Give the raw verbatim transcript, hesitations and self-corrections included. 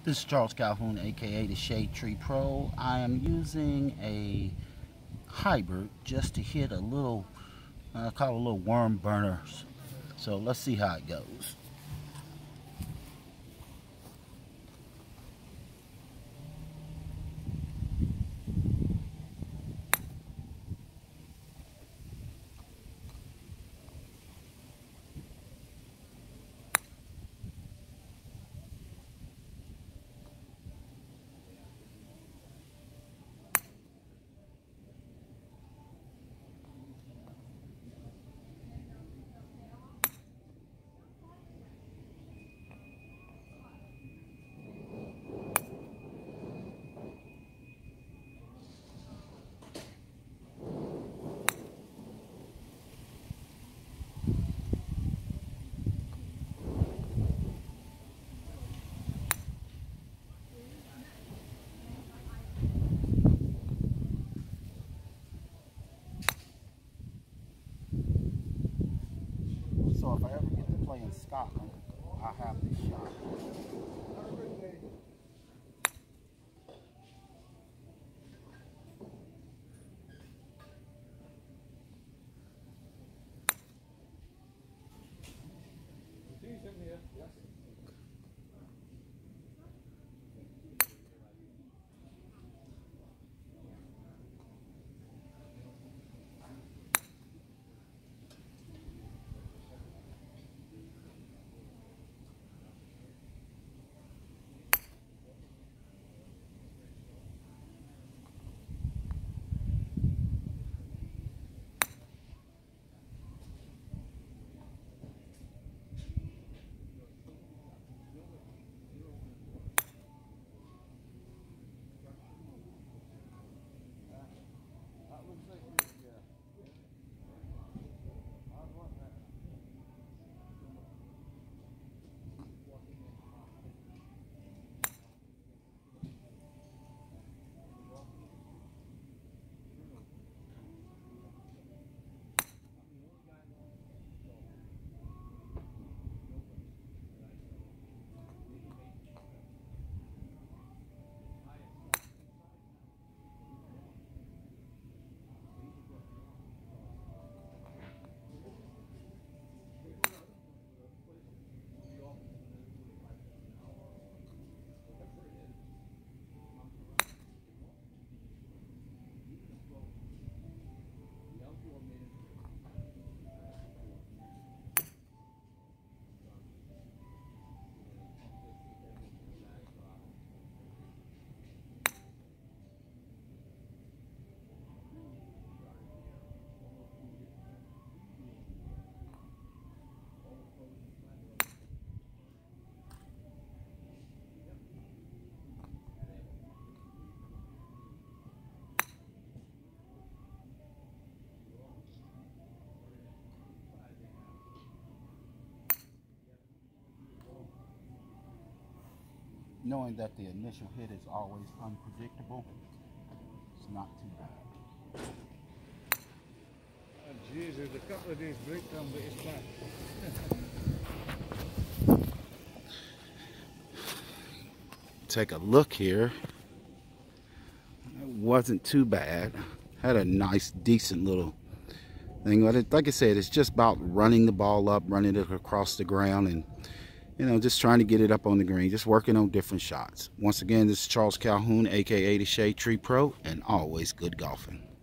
This is Charles Calhoun, aka the Shade Tree Pro. I am using a hybrid just to hit a little, I call it a little worm burners. So let's see how it goes. So if I ever get to play in Scotland, I have this shot. Knowing that the initial hit is always unpredictable, it's not too bad. Oh, geez, there's a couple of days breakdown, but it's back. Take a look here. It wasn't too bad. Had a nice, decent little thing. But like I said, it's just about running the ball up, running it across the ground, and you know, just trying to get it up on the green, just working on different shots. Once again, this is Charles Calhoun, aka the Shade Tree Pro, and always good golfing.